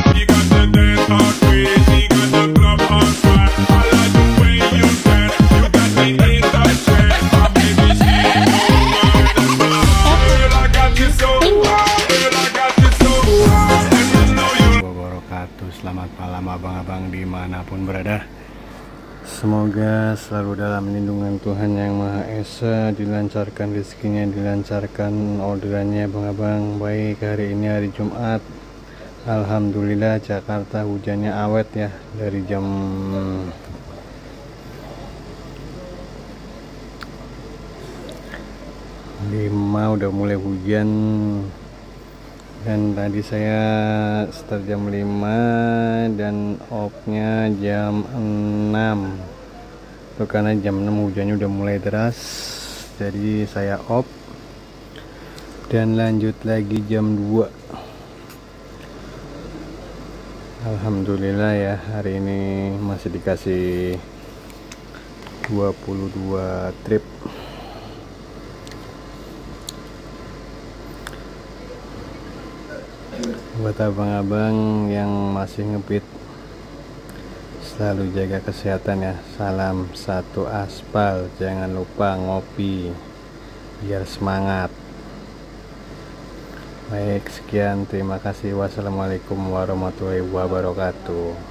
You got the dance hard crazy, got the club on fire. I like the way you dance, you got me in that trance. My baby, she over the bar. Girl, I got you so wild, girl, I got you so wild. And you know you Wabarakatuh. Selamat malam abang-abang dimanapun berada. Semoga selalu dalam lindungan Tuhan Yang Maha Esa, dilancarkan rezekinya, dilancarkan orderannya abang-abang. Baik, hari ini hari Jumat, alhamdulillah Jakarta hujannya awet ya. Dari jam 5 udah mulai hujan. Dan tadi saya start jam 5 dan off-nya jam 6. Itu karena jam 6 hujannya udah mulai deras. Jadi saya off dan lanjut lagi jam 2. Alhamdulillah ya, hari ini masih dikasih 22 trip. Buat abang-abang yang masih ngebit, selalu jaga kesehatan ya. Salam satu aspal, jangan lupa ngopi biar semangat. Baik, sekian, terima kasih. Wassalamualaikum warahmatullahi wabarakatuh.